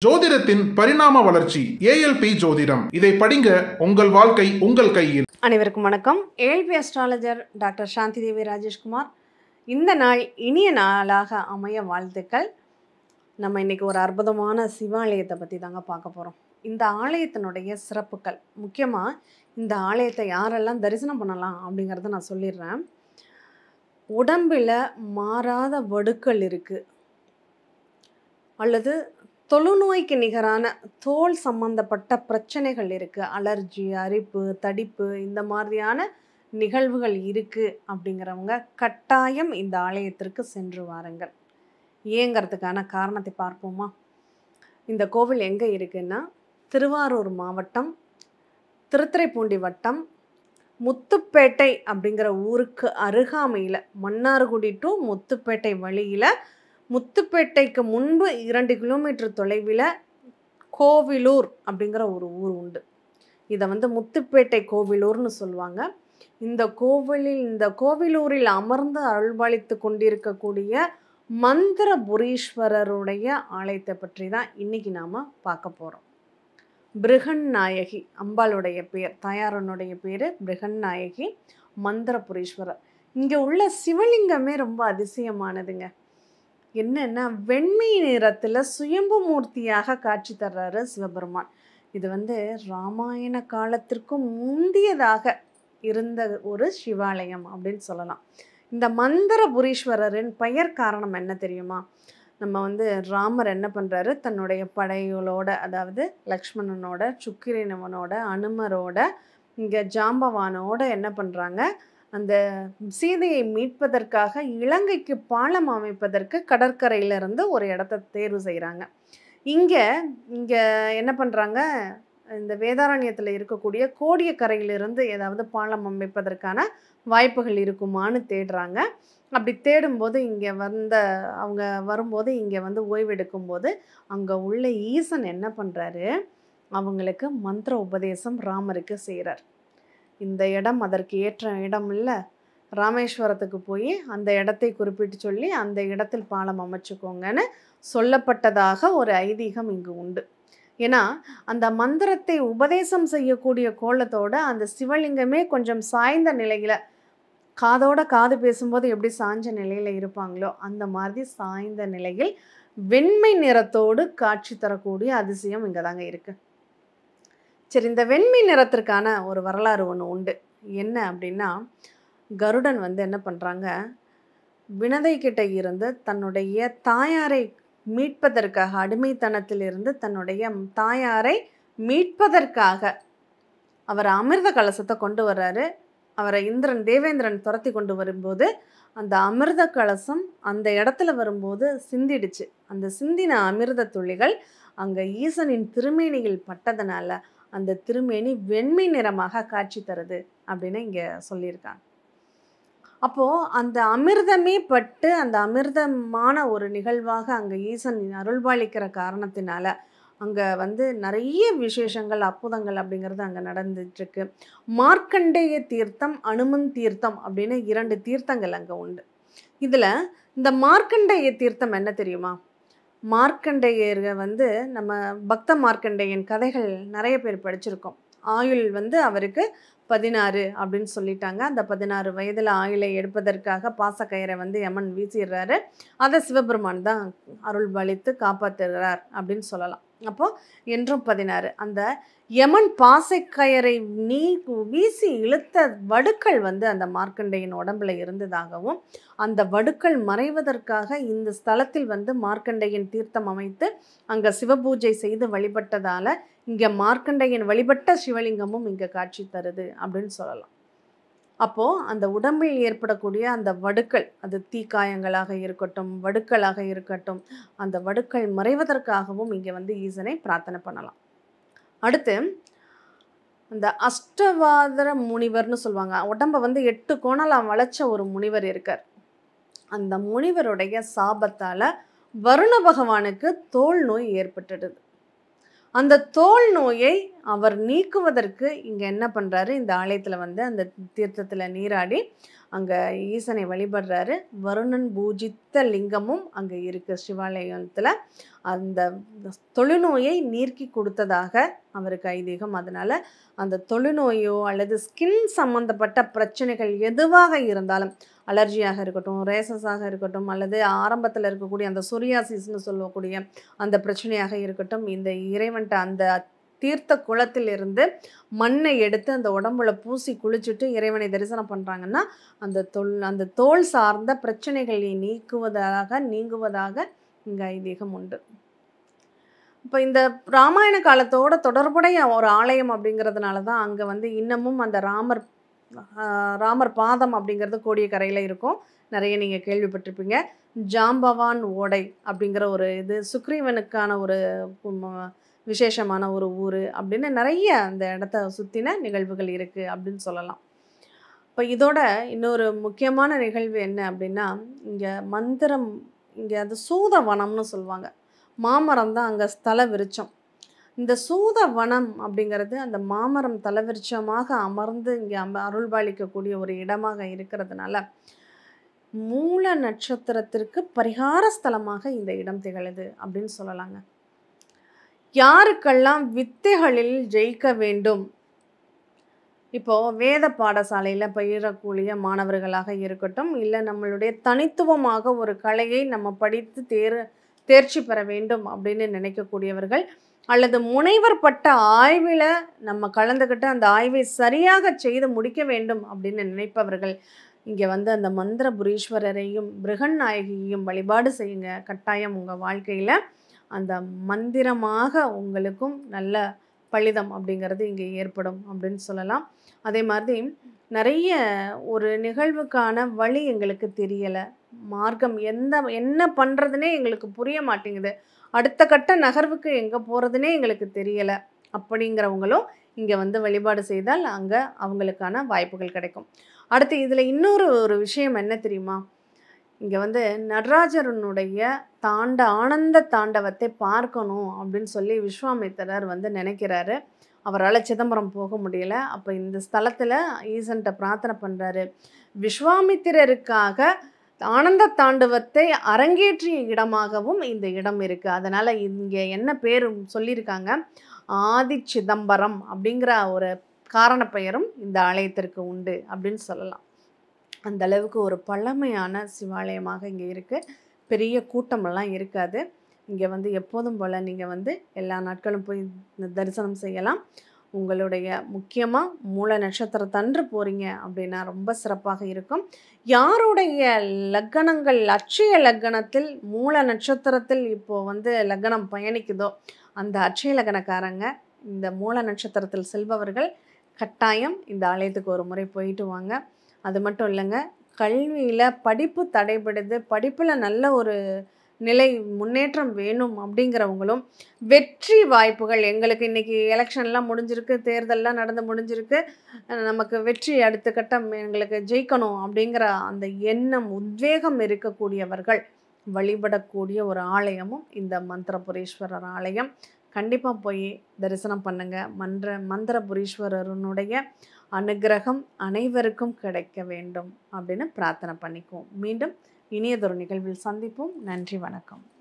ஜோதிடத்தின் பரிணாம வளர்ச்சி ஏஎல்பி ஜோதிடம். இதை படிங்க, உங்கள் வாழ்க்கை உங்கள் கையில். அனைவருக்கும் வணக்கம். ALP astrologer doctor Shanthi Devi Rajeshkumar. இந்த நாள் இனிய நாளாக அமைய வாழ்த்துக்கள். நம்ம இன்னைக்கு ஒரு அற்புதமான சிவாலயத்தை பற்றி தாங்க பார்க்க போகிறோம். இந்த ஆலயத்தினுடைய சிறப்புகள், முக்கியமாக இந்த ஆலயத்தை யாரெல்லாம் தரிசனம் பண்ணலாம் அப்படிங்கிறத நான் சொல்லிடுறேன். உடம்பில் மாறாத வடுக்கள் இருக்குது, அல்லது தொழுநோய்க்கு நிகரான தோல் சம்பந்தப்பட்ட பிரச்சனைகள் இருக்குது, அலர்ஜி, அரிப்பு, தடிப்பு, இந்த மாதிரியான நிகழ்வுகள் இருக்குது அப்படிங்கிறவங்க கட்டாயம் இந்த ஆலயத்திற்கு சென்று வாருங்கள். ஏங்கிறதுக்கான காரணத்தை பார்ப்போமா? இந்த கோவில் எங்கே இருக்குன்னா, திருவாரூர் மாவட்டம், திருத்துறைப்பூண்டி வட்டம், முத்துப்பேட்டை அப்படிங்கிற ஊருக்கு அருகாமையில், மன்னார்குடி டு முத்துப்பேட்டை வழியில், முத்துப்பேட்டைக்கு முன்பு 2 கிலோமீட்டர் தொலைவில் கோவிலூர் அப்படிங்கிற ஒரு ஊர் உண்டு. இதை முத்துப்பேட்டை கோவிலூர்னு சொல்லுவாங்க. இந்த கோவிலூரில் அமர்ந்து அருள்பாலித்து கொண்டிருக்கக்கூடிய மந்திரபுரீஸ்வரருடைய ஆலயத்தை பற்றி தான் இன்னைக்கு நாம் பார்க்க போகிறோம். பிருகன்நாயகி அம்பாளுடைய பேர், தாயாரனுடைய பேர் பிருகன்நாயகி மந்திரபுரீஸ்வரர். இங்கே உள்ள சிவலிங்கமே ரொம்ப அதிசயமானதுங்க. என்னன்னா, வெண்மை நிறத்தில் சுயம்பு மூர்த்தியாக காட்சி தர்றாரு சிவபெருமான். இது ராமாயண காலத்திற்கும் முந்தியதாக இருந்த ஒரு சிவாலயம் அப்படின்னு சொல்லலாம். இந்த மந்திரபுரீஸ்வரரின் பெயர் காரணம் என்ன தெரியுமா? நம்ம ராமர் என்ன பண்ணுறாரு, தன்னுடைய படைகளோட, அதாவது லக்ஷ்மணனோட, சுக்கிரனவனோட, அனுமரோட, இங்கே ஜாம்பவானோட என்ன பண்ணுறாங்க, அந்த சீதையை மீட்பதற்காக இலங்கைக்கு பாலம் அமைப்பதற்கு கடற்கரையிலிருந்து ஒரு இடத்த தேர்வு செய்கிறாங்க. இங்கே என்ன பண்ணுறாங்க, இந்த வேதாரண்யத்தில் இருக்கக்கூடிய கோடியக்கரையிலிருந்து ஏதாவது பாலம் அமைப்பதற்கான வாய்ப்புகள் இருக்குமான்னு தேடுறாங்க. அப்படி தேடும்போது அவங்க வரும்போது இங்கே ஓய்வெடுக்கும்போது அங்கே உள்ள ஈசன் என்ன பண்ணுறாரு, அவங்களுக்கு மந்திர உபதேசம் ராமருக்கு செய்கிறார். இந்த இடம் அதற்கு ஏற்ற இடம் இல்லை, ராமேஸ்வரத்துக்கு போய் அந்த இடத்தை குறிப்பிட்டு சொல்லி அந்த இடத்தில் பாலம் அமைச்சுக்கோங்கன்னு சொல்லப்பட்டதாக ஒரு ஐதீகம் இங்கு உண்டு. ஏன்னா அந்த மந்திரத்தை உபதேசம் செய்யக்கூடிய கோலத்தோட அந்த சிவலிங்கமே கொஞ்சம் சாய்ந்த நிலையில், காதோட காது பேசும்போது எப்படி சாய்ஞ்ச நிலையில் இருப்பாங்களோ அந்த மாதிரி சாய்ந்த நிலையில் வெண்மை நிறத்தோடு காட்சி தரக்கூடிய அதிசயம் இங்கே தாங்க இருக்குது. சரி, இந்த வெண்மை நிறத்திற்கான ஒரு வரலாறு ஒன்று உண்டு. என்ன அப்படின்னா, கருடன் என்ன பண்ணுறாங்க, வினதை கிட்ட இருந்து தன்னுடைய தாயாரை மீட்பதற்காக, அடிமைத்தனத்திலிருந்து தன்னுடைய தாயாரை மீட்பதற்காக அவர் அமிர்த கலசத்தை கொண்டு வர்றாரு. அவரை தேவேந்திரன் துரத்தி கொண்டு வரும்போது அந்த அமிர்த கலசம் அந்த இடத்துல வரும்போது சிந்திடுச்சு. அந்த சிந்தின அமிர்த துளிகள் அங்கே ஈசனின் திருமேனியில் பட்டதனால அந்த திருமேனி வெண்மை நிறமாக காட்சி தருது அப்படின்னு இங்கே சொல்லியிருக்காங்க. அப்போது அந்த அமிர்தமே பட்டு அந்த அமிர்தமான ஒரு நிகழ்வாக அங்கே ஈசன் அருள்பாலிக்கிற காரணத்தினால அங்கே நிறைய விசேஷங்கள், அற்புதங்கள் அப்படிங்கிறது அங்கே நடந்துட்டுருக்கு. மார்க்கண்டேய தீர்த்தம், அனுமன் தீர்த்தம் அப்படின்னு 2 தீர்த்தங்கள் அங்கே உண்டு. இதில் இந்த மார்க்கண்டேய தீர்த்தம் என்ன தெரியுமா? மார்க்கண்டேயர் நம்ம பக்த மார்க்கண்டேயன் கதைகள் நிறைய பேர் படிச்சிருக்கோம். ஆயுள் அவருக்கு 16 அப்படின்னு சொல்லிட்டாங்க. அந்த 16 வயதில் ஆயுளை எடுப்பதற்காக பாசக்கயிறை யமன் வீசிடுறாரு. அதை சிவபெருமான் தான் அருள்பாலித்து காப்பாற்றுகிறார் அப்படின்னு சொல்லலாம். அப்போது என்றும் 16. அந்த யமன் பாசக்கயிறை வீசி இழுத்த வடுக்கள் அந்த மார்க்கண்டேயன் உடம்புல இருந்ததாகவும், அந்த வடுக்கள் மறைவதற்காக இந்த ஸ்தலத்தில் மார்க்கண்டேயன் தீர்த்தம் அமைத்து அங்கே சிவபூஜை செய்து வழிபட்டதால் இங்கே மார்க்கண்டேயன் வழிபட்ட சிவலிங்கமும் இங்கே காட்சி தருது அப்படின்னு சொல்லலாம். அப்போது அந்த உடம்பில் ஏற்படக்கூடிய அந்த வடுக்கள், அது தீக்காயங்களாக இருக்கட்டும், வடுக்களாக இருக்கட்டும், அந்த வடுக்கள் மறைவதற்காகவும் இங்கே ஈசனை பிரார்த்தனை பண்ணலாம். அடுத்து அந்த அஷ்டவாதர முனிவர்னு சொல்லுவாங்க. உடம்பை 8 கோணலாம் வளைச்ச ஒரு முனிவர் இருக்கார். அந்த முனிவருடைய சாபத்தால் வருண பகவானுக்கு தோல் நோய் ஏற்பட்டுடுது. அந்த தோல் நோயை அவர் நீக்குவதற்கு இங்கே என்ன பண்ணுறாரு, இந்த ஆலயத்தில் வந்து அந்த தீர்த்தத்தில் நீராடி அங்கே ஈசனை வழிபடுறாரு. வருணன் பூஜித்த லிங்கமும் அங்கே இருக்குது சிவாலயத்தில். அந்த தொழுநோயை நீக்கி கொடுத்ததாக அவருக்கு ஐதீகம். அதனால் அந்த தொழுநோயோ அல்லது ஸ்கின் சம்மந்தப்பட்ட பிரச்சனைகள் எதுவாக இருந்தாலும், அலர்ஜியாக இருக்கட்டும், ரேசஸாக இருக்கட்டும், அல்லது ஆரம்பத்தில் இருக்கக்கூடிய அந்த சொரியாசிஸ்ன்னு சொல்லக்கூடிய அந்த பிரச்சனையாக இருக்கட்டும், இந்த இறைவன்ட்ட அந்த தீர்த்த குளத்திலிருந்து மண்ணை எடுத்து அந்த உடம்புல பூசி குளிச்சுட்டு இறைவனை தரிசனம் பண்ணுறாங்கன்னா அந்த தோல் சார்ந்த பிரச்சனைகளை நீங்குவதாக இங்கே ஐதீகம் உண்டு. இப்போ இந்த ராமாயண காலத்தோட தொடர்புடைய ஒரு ஆலயம் அப்படிங்கிறதுனால தான் அங்கே வந்து இன்னமும் அந்த ராமர் பாதம் அப்படிங்கிறது கோடியக்கரையில் இருக்கும். நிறைய நீங்கள் கேள்விப்பட்டிருப்பீங்க. ஜாம்பவான் ஓடை அப்படிங்கிற ஒரு இது சுக்ரீவனுக்கான ஒரு விசேஷமான ஒரு ஊர் அப்படின்னு நிறைய அந்த இடத்த சுற்றின நிகழ்வுகள் இருக்குது அப்படின்னு சொல்லலாம். இப்போ இதோட இன்னொரு முக்கியமான நிகழ்வு என்ன அப்படின்னா, இங்கே அது சூத வனம்னு சொல்லுவாங்க. மாமரம் தான் அங்கே ஸ்தல விருட்சம். இந்த சூத வனம் அப்படிங்கிறது அந்த மாமரம் தலவிருட்சமாக அமர்ந்து இங்கே அருள்பாலிக்கக்கூடிய ஒரு இடமாக இருக்கிறதுனால மூல நட்சத்திரத்திற்கு பரிகார ஸ்தலமாக இந்த இடம் திகழுது அப்படின்னு சொல்லலாங்க. யாருக்கெல்லாம் வித்தைகளில் ஜெயிக்க வேண்டும், இப்போது வேத பாடசாலையில் பயிரக்கூடிய மாணவர்களாக இருக்கட்டும், இல்லை நம்மளுடைய தனித்துவமாக ஒரு கலையை நம்ம படித்து தேர்ச்சி பெற வேண்டும் அப்படின்னு நினைக்கக்கூடியவர்கள், அல்லது முனைவர் பட்ட ஆய்வில் நம்ம கலந்துக்கிட்டு அந்த ஆய்வை சரியாக செய்து முடிக்க வேண்டும் அப்படின்னு நினைப்பவர்கள் இங்கே வந்து அந்த மந்திரபுரீஸ்வரரையும் பிருகன்நாயகியையும் வழிபாடு செய்யுங்க. கட்டாயம் உங்கள் வாழ்க்கையில் அந்த மந்திரமாக உங்களுக்கும் நல்ல பலிதம் அப்படிங்கிறது இங்கே ஏற்படும் அப்படின்னு சொல்லலாம். அதே மாதிரி நிறைய ஒரு நிகழ்வுக்கான வழி எங்களுக்கு தெரியலை, மார்க்கம் என்ன பண்ணுறதுனே எங்களுக்கு புரிய மாட்டேங்குது, அடுத்த கட்ட நகர்வுக்கு எங்கே போகிறதுனே எங்களுக்கு தெரியலை அப்படிங்கிறவங்களும் இங்கே வந்து வழிபாடு செய்தால் அங்கே அவங்களுக்கான வாய்ப்புகள் கிடைக்கும். அடுத்து இதில் இன்னொரு ஒரு விஷயம் என்ன தெரியுமா, இங்கே வந்து நடராஜரனுடைய ஆனந்த தாண்டவத்தை பார்க்கணும் அப்படின்னு சொல்லி விஸ்வாமித்திரர் வந்து நினைக்கிறாரு. அவரால் சிதம்பரம் போக முடியல. அப்போ இந்த ஸ்தலத்தில் ஈசன்ட்ட பிரார்த்தனை பண்ணுறாரு. விஸ்வாமித்திரருக்காக ஆனந்த தாண்டவத்தை அரங்கேற்றிய இடமாகவும் இந்த இடம் இருக்குது. அதனால் இங்கே என்ன பேர் சொல்லியிருக்காங்க, ஆதி சிதம்பரம் அப்படிங்கிற ஒரு காரண பெயரும் இந்த ஆலயத்திற்கு உண்டு அப்படின்னு சொல்லலாம். அந்த அளவுக்கு ஒரு பழமையான சிவாலயமாக இங்கே இருக்குது. பெரிய கூட்டமெல்லாம் இருக்காது. இங்கே வந்து எப்போதும் போல் நீங்கள் வந்து எல்லா நாட்களும் போய் தரிசனம் செய்யலாம். உங்களுடைய முக்கியமாக மூல நட்சத்திரத்தன்று போகிறீங்க அப்படின்னா ரொம்ப சிறப்பாக இருக்கும். யாருடைய லக்கணங்கள் அட்சய லக்கணத்தில் மூல நட்சத்திரத்தில் இப்போது வந்து லக்கணம் பயணிக்குதோ அந்த அட்சய லக்கணக்காரங்க இந்த மூல நட்சத்திரத்தில் செல்பவர்கள் கட்டாயம் இந்த ஆலயத்துக்கு ஒரு முறை போயிட்டு வாங்க. அது மட்டும் இல்லைங்க, கல்வியில் படிப்பு தடைபடுது, படிப்பில் நல்ல ஒரு நிலை முன்னேற்றம் வேணும் அப்படிங்கிறவங்களும் வெற்றி வாய்ப்புகள், எங்களுக்கு இன்றைக்கி எலெக்ஷன்லாம் முடிஞ்சிருக்கு, தேர்தல்லாம் நடந்து முடிஞ்சிருக்கு, நமக்கு வெற்றி அடுத்த கட்டம் எங்களுக்கு ஜெயிக்கணும் அப்படிங்கிற அந்த எண்ணம் உத்வேகம் இருக்கக்கூடியவர்கள் வழிபடக்கூடிய ஒரு ஆலயமும் இந்த மந்திரபுரீஸ்வரர் ஆலயம். கண்டிப்பாக போய் தரிசனம் பண்ணுங்கள். மந்திரபுரீஸ்வரனுடைய அனுகிரகம் அனைவருக்கும் கிடைக்க வேண்டும் அப்படின்னு பிரார்த்தனை பண்ணிக்குவோம். மீண்டும் இனியதொரு நிகழ்வில் சந்திப்போம். நன்றி, வணக்கம்.